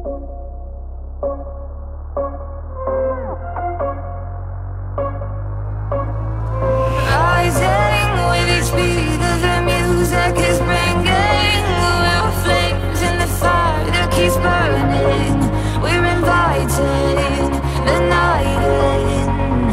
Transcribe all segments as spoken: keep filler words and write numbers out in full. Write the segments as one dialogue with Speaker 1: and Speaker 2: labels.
Speaker 1: Rising with each beat of the music is bringing. We're flames in the fire that keeps burning. We're inviting the night in.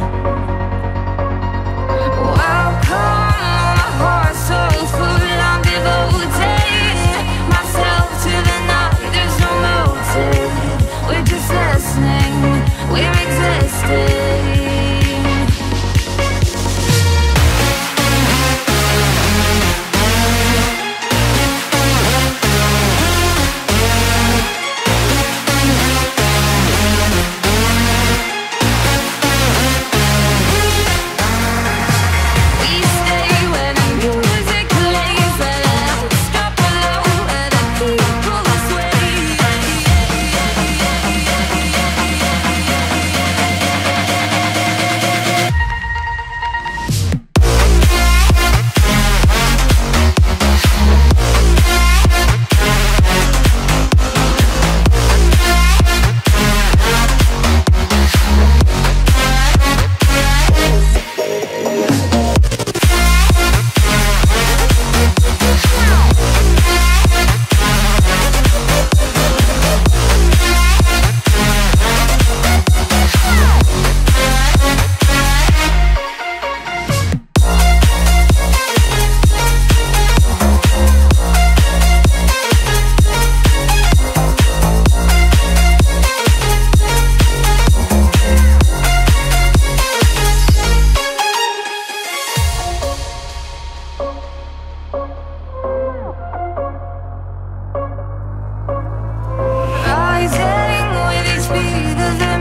Speaker 1: Welcome, my heart's so full. I'm devoting myself to the night. There's no motive. We're just listening. We're existing. Rising with each beat of the